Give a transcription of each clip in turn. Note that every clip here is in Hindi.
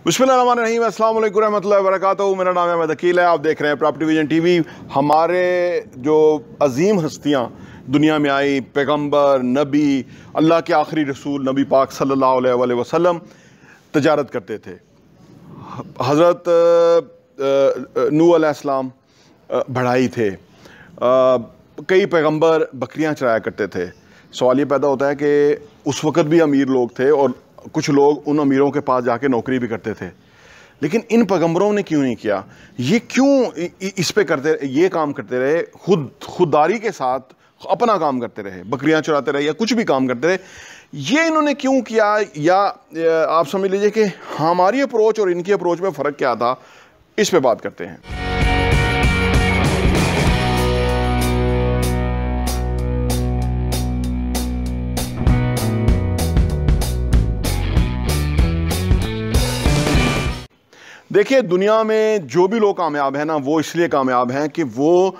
बिस्मिल्लाहिर्रहमानिर्रहीम, अस्सलाम वालेकुम रहमतुल्लाहि व बरकातहू। मेरा नाम अहमद अकील है। आप देख रहे हैं प्रॉपर्टी विजन टीवी। हमारे जो अजीम हस्तियाँ दुनिया में आई, पैगंबर, नबी, अल्लाह के आखिरी रसूल नबी पाक सल्लल्लाहु अलैहि वसल्लम तजारत करते थे। हज़रत नूह अलैहिस्सलाम बढ़ाई थे, कई पैगंबर बकरियां चराया करते थे। सवाल ये पैदा होता है कि उस वक़्त भी अमीर लोग थे और कुछ लोग उन अमीरों के पास जाके नौकरी भी करते थे, लेकिन इन पैगंबरों ने क्यों नहीं किया? ये क्यों इस पे करते, ये काम करते रहे, खुददारी के साथ अपना काम करते रहे, बकरियां चराते रहे या कुछ भी काम करते रहे? ये इन्होंने क्यों किया? या आप समझ लीजिए कि हमारी अप्रोच और इनकी अप्रोच में फ़र्क क्या था, इस पे बात करते हैं। देखिए, दुनिया में जो भी लोग कामयाब हैं ना, वो इसलिए कामयाब हैं कि वो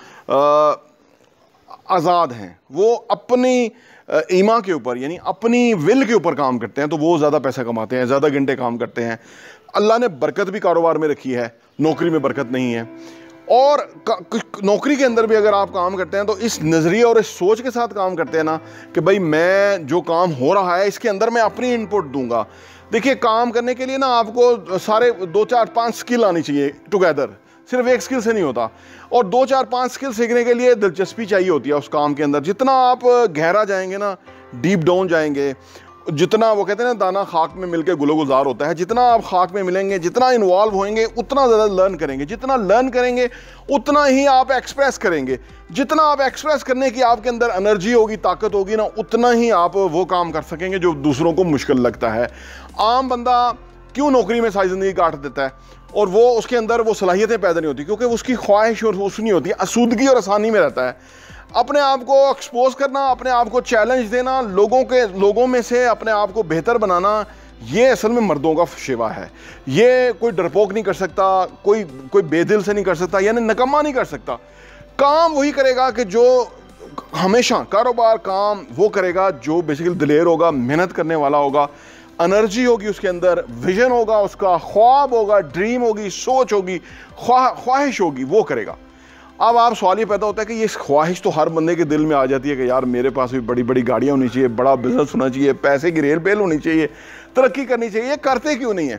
आज़ाद हैं। वो अपनी ईमा के ऊपर, यानी अपनी विल के ऊपर काम करते हैं, तो वो ज़्यादा पैसा कमाते हैं, ज़्यादा घंटे काम करते हैं। अल्लाह ने बरकत भी कारोबार में रखी है, नौकरी में बरकत नहीं है। और नौकरी के अंदर भी अगर आप काम करते हैं तो इस नज़रिए और इस सोच के साथ काम करते हैं ना कि भाई मैं जो काम हो रहा है इसके अंदर मैं अपनी इनपुट दूंगा। देखिए, काम करने के लिए ना आपको सारे 2 4 5 स्किल आनी चाहिए टुगेदर, सिर्फ एक स्किल से नहीं होता। और 2 4 5 स्किल सीखने के लिए दिलचस्पी चाहिए होती है उस काम के अंदर। जितना आप गहरा जाएंगे ना, डीप डाउन जाएंगे, जितना वो कहते हैं ना दाना खाक में मिलके गुलो गुजार होता है, जितना आप खाक में मिलेंगे, जितना इन्वॉल्व होंगे, उतना ज़्यादा लर्न करेंगे। जितना लर्न करेंगे उतना ही आप एक्सप्रेस करेंगे। जितना आप एक्सप्रेस करने की आपके अंदर एनर्जी होगी, ताकत होगी ना, उतना ही आप वो काम कर सकेंगे जो दूसरों को मुश्किल लगता है। आम बंदा क्यों नौकरी में सारी ज़िंदगी काट देता है और वो उसके अंदर वो सलाहियतें पैदा नहीं होती? क्योंकि उसकी ख्वाहिश और होश नहीं होती, आसूदगी और आसानी में रहता है। अपने आप को एक्सपोज करना, अपने आप को चैलेंज देना, लोगों में से अपने आप को बेहतर बनाना, ये असल में मर्दों का शिवा है। ये कोई डरपोक नहीं कर सकता, कोई बेदिल से नहीं कर सकता, यानी नकम्मा नहीं कर सकता। काम वही करेगा कि जो हमेशा कारोबार काम वो करेगा जो बेसिकली दिलेर होगा, मेहनत करने वाला होगा, एनर्जी होगी उसके अंदर, विजन होगा उसका, ख्वाब होगा, ड्रीम होगी, सोच होगी, ख्वाहिश होगी, वो करेगा। अब आप सवाल ये पैदा होता है कि ये ख्वाहिश तो हर बंदे के दिल में आ जाती है कि यार मेरे पास भी बड़ी बड़ी गाड़ियाँ होनी चाहिए, बड़ा बिजनेस होना चाहिए, पैसे की रेल पेल होनी चाहिए, तरक्की करनी चाहिए। ये करते क्यों नहीं है?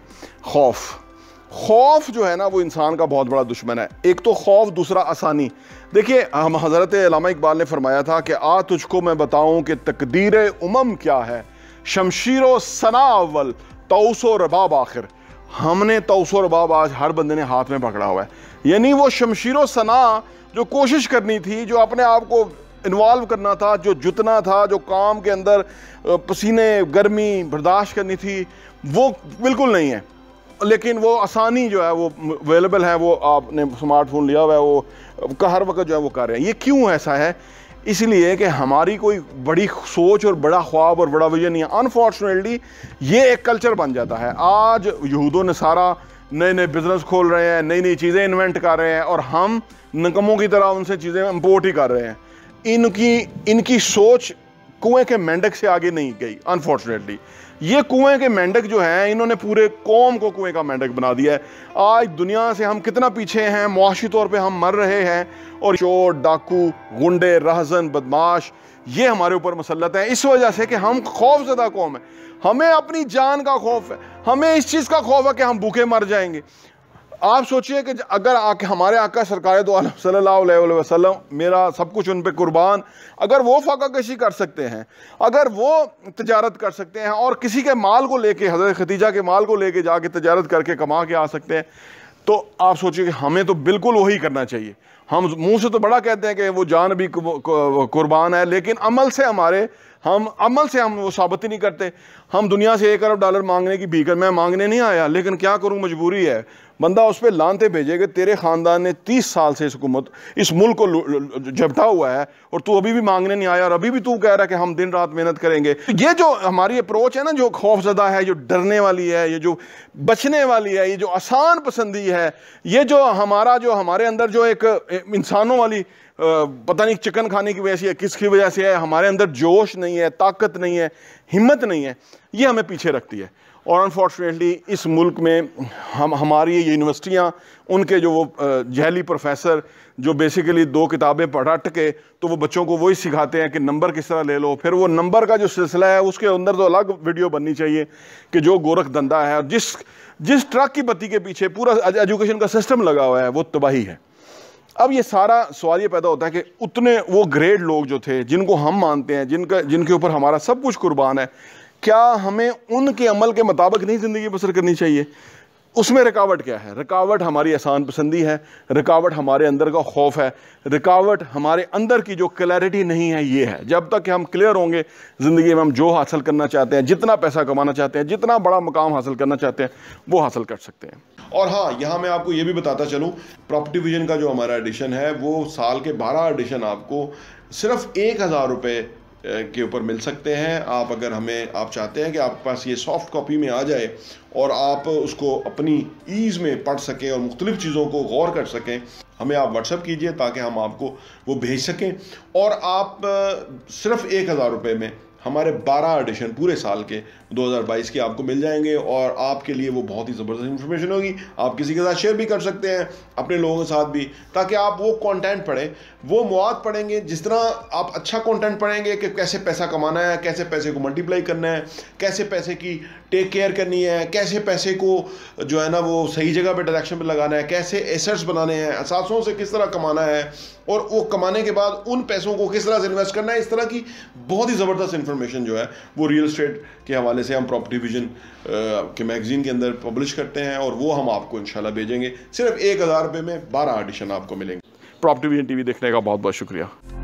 खौफ जो है ना, वो इंसान का बहुत बड़ा दुश्मन है। एक तो खौफ, दूसरा आसानी। देखिए, हम हज़रत अल्लामा इकबाल ने फरमाया था कि आ तुझको मैं बताऊं कि तकदीर उमम क्या है, शमशीरो सना अव्वल तौसो रबाब आखिर। हमने तौसो रबाब आज हर बंदे ने हाथ में पकड़ा हुआ है, यानी वो शमशीरो सना जो कोशिश करनी थी, जो अपने आप को इन्वॉल्व करना था, जो जुतना था, जो काम के अंदर पसीने गर्मी बर्दाश्त करनी थी, वो बिल्कुल नहीं है। लेकिन वो आसानी जो है वो अवेलेबल है, वो आपने स्मार्टफोन लिया हुआ है, वो हर वक्त जो है वो कर रहे हैं। ये क्यों ऐसा है? इसलिए कि हमारी कोई बड़ी सोच और बड़ा ख्वाब और बड़ा विजन नहीं है। अनफॉर्चुनेटली ये एक कल्चर बन जाता है। आज यहूदो नसारा नए नए बिजनेस खोल रहे हैं, नई नई चीज़ें इन्वेंट कर रहे हैं और हम नकमों की तरह उनसे चीज़ें इम्पोर्ट ही कर रहे हैं। इनकी सोच कुएं के मेंढक से आगे नहीं गई। अनफॉर्चुनेटली ये कुएं के मेंढक जो हैं, इन्होंने पूरे कौम को कुएं का मेंढक बना दिया है। आज दुनिया से हम कितना पीछे हैं, मुआशी तौर पे हम मर रहे हैं, और चोर, डाकू, गुंडे, रहजन, बदमाश ये हमारे ऊपर मुसल्लत है, इस वजह से कि हम खौफज़दा कौम है। हमें अपनी जान का खौफ है, हमें इस चीज़ का खौफ है कि हम भूखे मर जाएंगे। आप सोचिए कि अगर हमारे आका सरकार दो आलम सल्लल्लाहु अलैहि वसल्लम, मेरा सब कुछ उन पे कुर्बान, अगर वो फाका कशी कर सकते हैं, अगर वो तजारत कर सकते हैं और किसी के माल को लेके, हज़रत खदीजा के माल को लेके जाके तजारत करके कमा के आ सकते हैं, तो आप सोचिए कि हमें तो बिल्कुल वही करना चाहिए। हम मुंह से तो बड़ा कहते हैं कि वो जान भी कुर्बान है, लेकिन अमल से हम वो साबित ही नहीं करते। हम दुनिया से $1 अरब मांगने की भीख, मैं मांगने नहीं आया, लेकिन क्या करूं, मजबूरी है। बंदा उस पर लानते भेजे कि तेरे ख़ानदान ने 30 साल से इस मुल्क को झपटा हुआ है और तू अभी भी मांगने नहीं आया, और अभी भी तू कह रहा है कि हम दिन रात मेहनत करेंगे। ये जो हमारी अप्रोच है ना, जो खौफज़दा है, जो डरने वाली है, ये जो बचने वाली है, ये जो आसान पसंदी है, ये जो हमारे अंदर जो एक इंसानों वाली पता नहीं चिकन खाने की वजह से है, किसकी वजह से है, हमारे अंदर जोश नहीं है, ताकत नहीं है, हिम्मत नहीं है, ये हमें पीछे रखती है। और अनफॉर्चुनेटली इस मुल्क में हमारी ये यूनिवर्सिटियाँ, उनके जो वो जहली प्रोफेसर जो बेसिकली 2 किताबें पढ़ा के तो वो बच्चों को वही सिखाते हैं कि नंबर किस तरह ले लो। फिर वो नंबर का जो सिलसिला है उसके अंदर तो अलग वीडियो बननी चाहिए कि जो गोरख धंधा है और जिस ट्रक की बत्ती के पीछे पूरा एजुकेशन का सिस्टम लगा हुआ है वो तबाही है। अब ये सारा सवाल ये पैदा होता है कि उतने वो ग्रेट लोग जो थे जिनको हम मानते हैं, जिनके ऊपर हमारा सब कुछ कुर्बान है, क्या हमें उनके अमल के मुताबिक नहीं ज़िंदगी बसर करनी चाहिए? उसमें रुकावट क्या है? रुकावट हमारी आसान पसंदी है, रुकावट हमारे अंदर का खौफ है, रुकावट हमारे अंदर की जो क्लैरिटी नहीं है ये है। जब तक कि हम क्लियर होंगे ज़िंदगी में, हम जो हासिल करना चाहते हैं, जितना पैसा कमाना चाहते हैं, जितना बड़ा मुकाम हासिल करना चाहते हैं, वो हासिल कर सकते हैं। और हाँ, यहाँ मैं आपको ये भी बताता चलूँ, प्रॉपर्टी विजन का जो हमारा एडिशन है वो साल के 12 एडिशन आपको सिर्फ 1000 रुपये के ऊपर मिल सकते हैं। आप अगर आप चाहते हैं कि आपके पास ये सॉफ्ट कॉपी में आ जाए और आप उसको अपनी ईज़ में पढ़ सकें और मुख्तलिफ़ चीज़ों को गौर कर सकें, हमें आप व्हाट्सएप कीजिए ताकि हम आपको वो भेज सकें। और आप सिर्फ 1000 रुपये में हमारे 12 एडिशन पूरे साल के 2022 के आपको मिल जाएंगे और आपके लिए वो बहुत ही ज़बरदस्त इन्फॉर्मेशन होगी। आप किसी के साथ शेयर भी कर सकते हैं, अपने लोगों के साथ भी, ताकि आप वो कंटेंट पढ़ें, वो मवाद पढ़ेंगे। जिस तरह आप अच्छा कंटेंट पढ़ेंगे कि कैसे पैसा कमाना है, कैसे पैसे को मल्टीप्लाई करना है, कैसे पैसे की टेक केयर करनी है, कैसे पैसे को जो है ना वो सही जगह पर डायरेक्शन पर लगाना है, कैसे एसेट्स बनाने हैं, असासों से किस तरह कमाना है और वो कमाने के बाद उन पैसों को किस तरह से इन्वेस्ट करना है, इस तरह की बहुत ही ज़बरदस्त इन्फॉर्मेशन जो है वो रियल एस्टेट के हवाले से हम प्रॉपर्टी विजन के मैगजीन के अंदर पब्लिश करते हैं और वो हम आपको इंशाल्लाह भेजेंगे। सिर्फ 1000 रुपये में 12 एडिशन आपको मिलेंगे। प्रॉपर्टी विजन टीवी देखने का बहुत बहुत शुक्रिया।